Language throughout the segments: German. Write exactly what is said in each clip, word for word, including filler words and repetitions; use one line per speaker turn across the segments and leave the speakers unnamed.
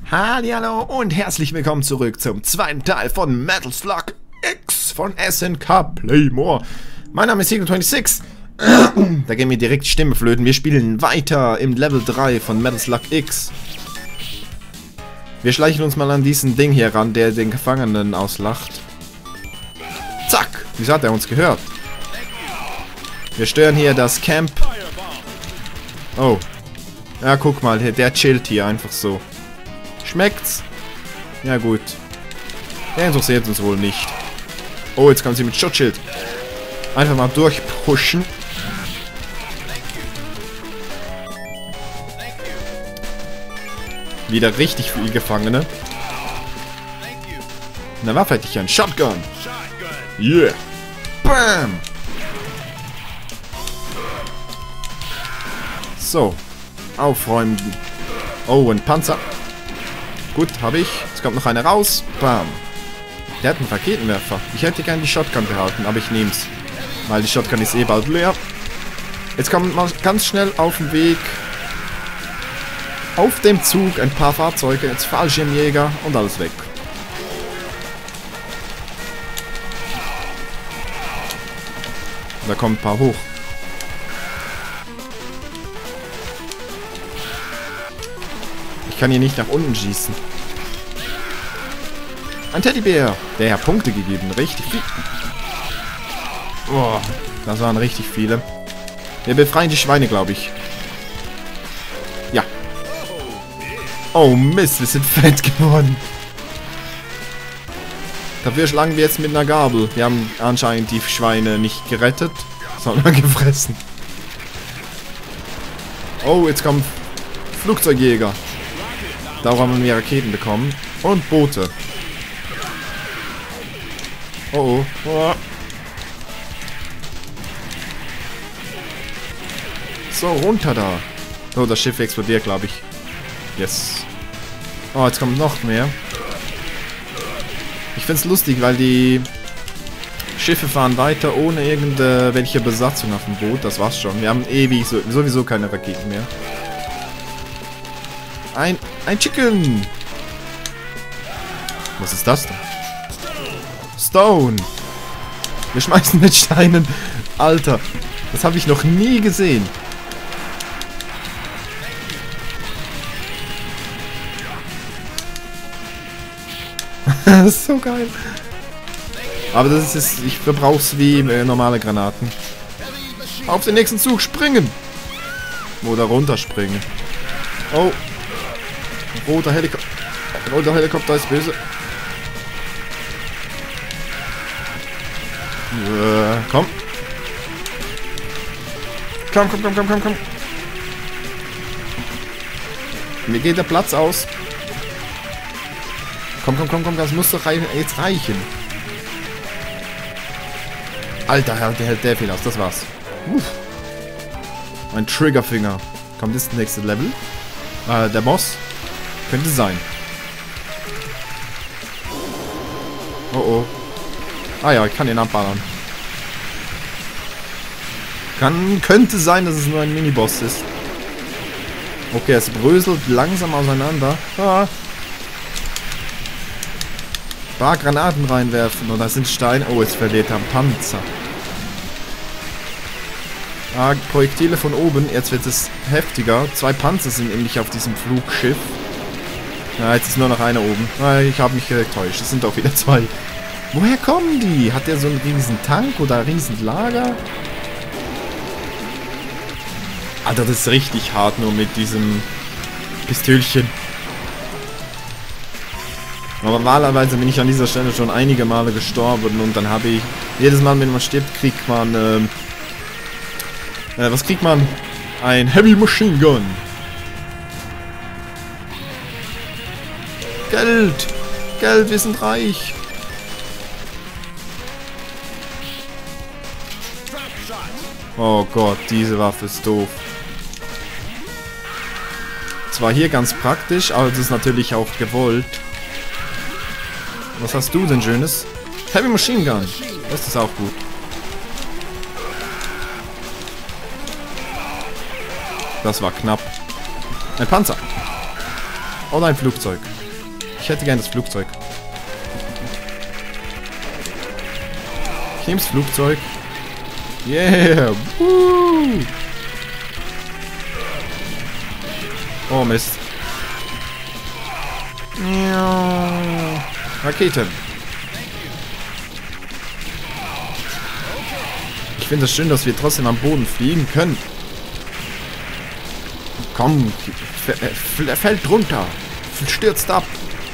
Hallihallo und herzlich willkommen zurück zum zweiten Teil von Metal Slug X von S N K Playmore. Mein Name ist Eagle sechsundzwanzig. Da gehen mir direkt Stimme flöten. Wir spielen weiter im Level drei von Metal Slug X. Wir schleichen uns mal an diesen Ding hier ran, der den Gefangenen auslacht. Zack! Wieso hat er uns gehört? Wir stören hier das Camp. Oh. Ja, guck mal, der chillt hier einfach so. Schmeckt's? Ja gut. Der interessiert uns wohl nicht. Oh, jetzt kommt sie mit Schutzschild. Einfach mal durchpushen. Wieder richtig viele Gefangene. Eine Waffe hätte ich ein Shotgun. Yeah. Bam. So. Aufräumen. Oh, ein Panzer. Gut, habe ich. Jetzt kommt noch einer raus. Bam. Der hat einen Raketenwerfer. Ich hätte gerne die Shotgun behalten, aber ich nehme es. Weil die Shotgun ist eh bald leer. Jetzt kommt man ganz schnell auf den Weg. Auf dem Zug ein paar Fahrzeuge. Jetzt Fallschirmjäger und alles weg. Da kommen ein paar hoch. Ich kann hier nicht nach unten schießen. Ein Teddybär. Der hat Punkte gegeben. Richtig viel. Boah, das waren richtig viele. Wir befreien die Schweine, glaube ich. Ja. Oh Mist, wir sind fett geworden. Dafür schlagen wir jetzt mit einer Gabel. Wir haben anscheinend die Schweine nicht gerettet, sondern gefressen. Oh, jetzt kommen Flugzeugjäger. Darum haben wir Raketen bekommen. Und Boote. Oh, oh. oh. So, runter da. Oh, das Schiff explodiert, glaube ich. Yes. Oh, jetzt kommt noch mehr. Ich finde es lustig, weil die Schiffe fahren weiter ohne irgendwelche Besatzung auf dem Boot. Das war's schon. Wir haben ewig so, sowieso keine Raketen mehr. Ein, ein Chicken. Was ist das denn? Stone. Wir schmeißen mit Steinen. Alter, das habe ich noch nie gesehen. Das ist so geil. Aber das ist, ich verbrauch's wie äh, normale Granaten. Auf den nächsten Zug springen. Oder runterspringen. Oh. Roter Helikopter. Roter Helikopter ist böse. Äh, komm. Komm, komm, komm, komm, komm, komm. Mir geht der Platz aus. Komm, komm, komm, komm, das muss doch jetzt reichen. Alter, der hält der viel aus, das war's. Uff. Ein Triggerfinger. Kommt das nächste Level? Äh, der Boss? Könnte sein. Oh oh. Ah ja, ich kann ihn abballern. Kann, könnte sein, dass es nur ein Miniboss ist. Okay, es bröselt langsam auseinander. Ah. Ein paar Granaten reinwerfen oder sind Steine. Oh, jetzt verliert er einen Panzer. Ah, Projektile von oben. Jetzt wird es heftiger. Zwei Panzer sind nämlich auf diesem Flugschiff. Ja, jetzt ist nur noch einer oben. Ah, ich habe mich getäuscht. Es sind doch wieder zwei. Woher kommen die? Hat der so einen riesen Tank oder ein riesen Lager? Alter, das ist richtig hart nur mit diesem Pistölchen. Aber normalerweise bin ich an dieser Stelle schon einige Male gestorben und dann habe ich... Jedes Mal, wenn man stirbt, kriegt man... Ähm, äh, was kriegt man? Ein Heavy Machine Gun. Geld! Geld, wir sind reich! Oh Gott, diese Waffe ist doof. Zwar hier ganz praktisch, aber das ist natürlich auch gewollt. Was hast du denn Schönes? Heavy Machine Gun. Das ist auch gut. Das war knapp. Ein Panzer. Oder ein Flugzeug. Ich hätte gern das Flugzeug. Ich nehme das Flugzeug. Yeah! Woo! Oh Mist. Ja. Raketen. Ich finde es schön, dass wir trotzdem am Boden fliegen können. Komm, er fällt runter. Stürzt ab.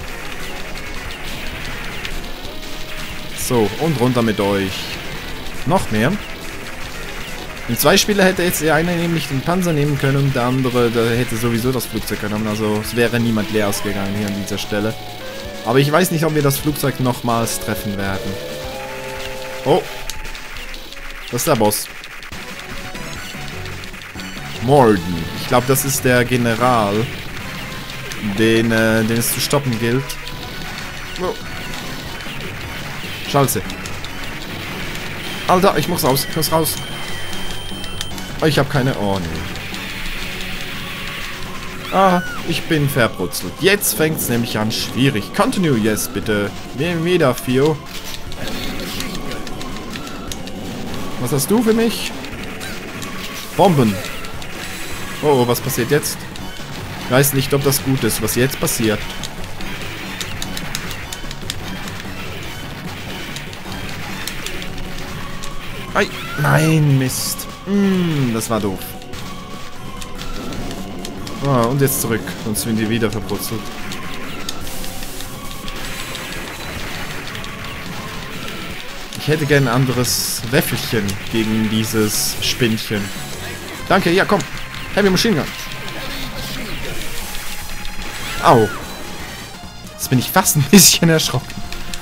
So, und runter mit euch. Noch mehr. In zwei Spieler hätte jetzt der eine nämlich den Panzer nehmen können und der andere, der hätte sowieso das Flugzeug genommen. Also es wäre niemand leer ausgegangen hier an dieser Stelle. Aber ich weiß nicht, ob wir das Flugzeug nochmals treffen werden. Oh. Das ist der Boss. Morden. Ich glaube, das ist der General, den, äh, den es zu stoppen gilt. Oh. Schalze. Alter, ich muss raus. Ich muss raus. Ich habe keine... Oh, nee. Ah, ich bin verbrutzelt. Jetzt fängt es nämlich an schwierig. Continue, yes, bitte. Wieder, Fio. Was hast du für mich? Bomben. Oh, oh, was passiert jetzt? Ich weiß nicht, ob das gut ist, was jetzt passiert. Ei, nein, Mist. Mm, das war doof. Ah, und jetzt zurück, sonst sind die wieder verbrutzelt. Ich hätte gern ein anderes Wäffelchen gegen dieses Spinnchen. Danke, ja komm. Heavy Machine Gun. Au. Jetzt bin ich fast ein bisschen erschrocken.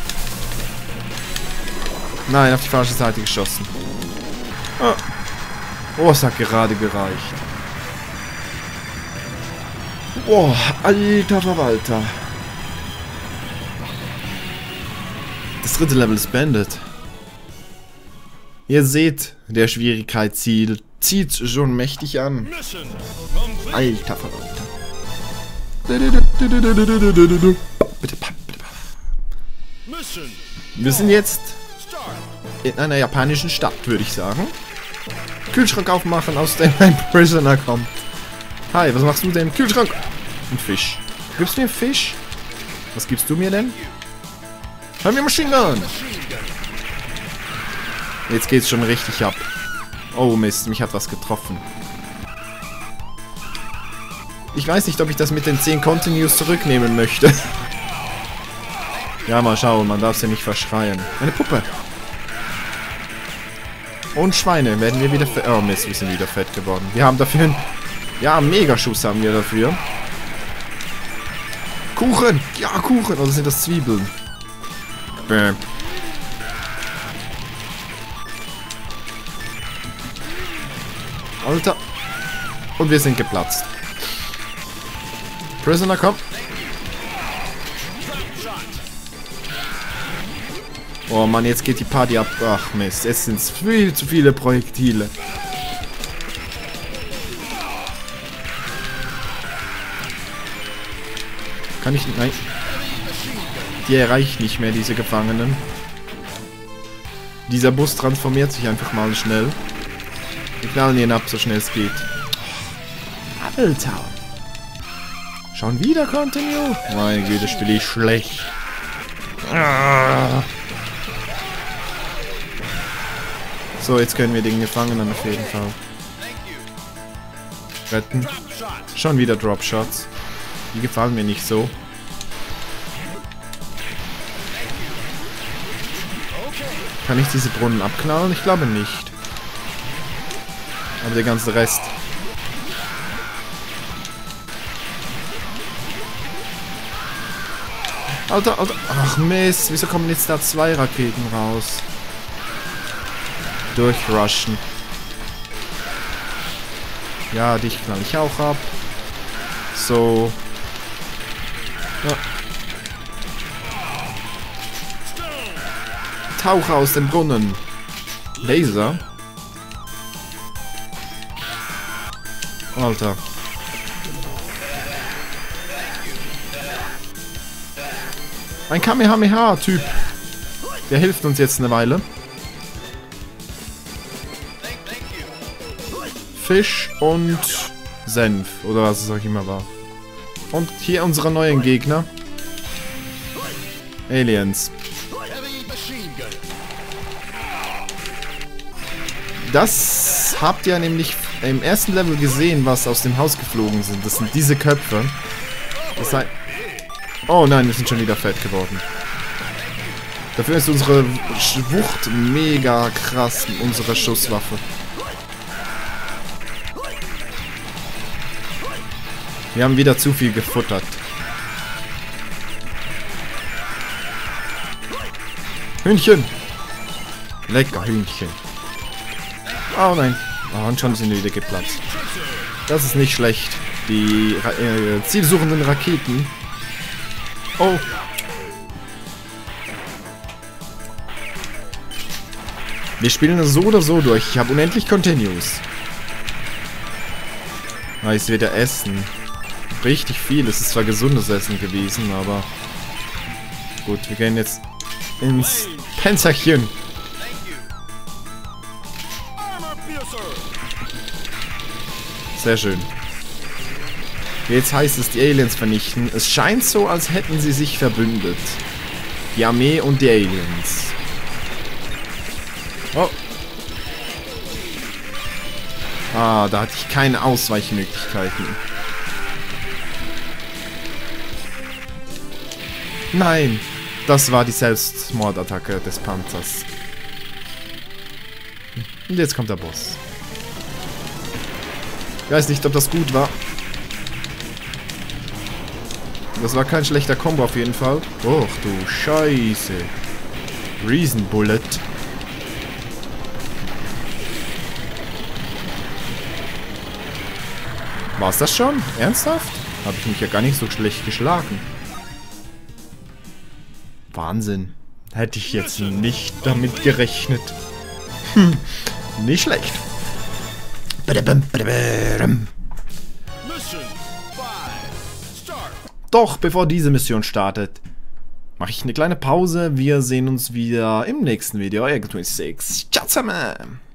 Nein, auf die falsche Seite geschossen. Oh, oh es hat gerade gereicht. Oh, alter Verwalter. Das dritte Level ist beendet. Ihr seht, der Schwierigkeitsziel zieht schon mächtig an. Alter Verwalter. Bitte, bitte, bitte. Wir sind jetzt in einer japanischen Stadt, würde ich sagen. Kühlschrank aufmachen, aus dem ein Prisoner kommt. Hi, was machst du denn? Kühlschrank! Ein Fisch. Gibst du mir Fisch? Was gibst du mir denn? Hör mir Machine Gun! Jetzt geht's schon richtig ab. Oh Mist, mich hat was getroffen. Ich weiß nicht, ob ich das mit den zehn Continues zurücknehmen möchte. Ja, mal schauen, man darf sie nicht verschreien. Eine Puppe. Und Schweine, werden wir wieder fett... Oh Mist, wir sind wieder fett geworden. Wir haben dafür einen... Ja, einen Megaschuss haben wir dafür. Kuchen! Ja, Kuchen! Oder sind das Zwiebeln? Bäm. Alter. Und wir sind geplatzt. Prisoner, komm. Oh Mann, jetzt geht die Party ab. Ach Mist, es sind viel zu viele Projektile. Kann ich... Nein. Die erreicht nicht mehr, diese Gefangenen. Dieser Bus transformiert sich einfach mal schnell. Wir knallen ihn ab, so schnell es geht. Alter. Schon wieder Continue? Meine Güte, spiele ich schlecht. So, jetzt können wir den Gefangenen auf jeden Fall retten. Schon wieder Dropshots. Die gefallen mir nicht so. Kann ich diese Brunnen abknallen? Ich glaube nicht. Aber der ganze Rest. Alter, Alter. Ach Mist, wieso kommen jetzt da zwei Raketen raus? Durchrushen. Ja, dich knall ich auch ab. So. Ja. Tauche aus dem Brunnen. Laser. Alter. Ein Kamehameha-Typ. Der hilft uns jetzt eine Weile. Fisch und Senf. Oder was es auch immer war. Und hier unsere neuen Gegner. Aliens. Das habt ihr nämlich im ersten Level gesehen, was aus dem Haus geflogen sind. Das sind diese Köpfe. Das heißt... Oh nein, wir sind schon wieder fett geworden. Dafür ist unsere Wucht mega krass, unsere Schusswaffe. Wir haben wieder zu viel gefuttert. Hühnchen! Lecker Hühnchen. Oh nein. Oh, und schon sind wir wieder geplatzt. Das ist nicht schlecht. Die Ra äh, zielsuchenden Raketen. Oh. Wir spielen das so oder so durch. Ich habe unendlich Continues. Ah, jetzt wird er essen. Richtig viel. Es ist zwar gesundes Essen gewesen, aber... Gut, wir gehen jetzt ins Panzerchen. Sehr schön. Jetzt heißt es, die Aliens vernichten. Es scheint so, als hätten sie sich verbündet. Die Armee und die Aliens. Oh. Ah, da hatte ich keine Ausweichmöglichkeiten. Nein, das war die Selbstmordattacke des Panzers. Und jetzt kommt der Boss. Ich weiß nicht, ob das gut war. Das war kein schlechter Combo auf jeden Fall. Och du Scheiße. Reason Bullet. War's das schon? Ernsthaft? Habe ich mich ja gar nicht so schlecht geschlagen. Wahnsinn. Hätte ich jetzt nicht damit gerechnet. Hm, nicht schlecht. Doch, bevor diese Mission startet, mache ich eine kleine Pause. Wir sehen uns wieder im nächsten Video. Eagle sechsundzwanzig. Ciao zusammen.